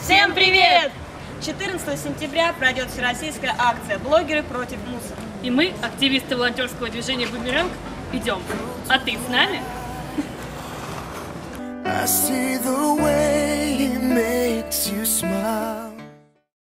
Всем привет! 14 сентября пройдет всероссийская акция «Блогеры против мусора». И мы, активисты волонтерского движения «Бумеранг», идем. А ты с нами?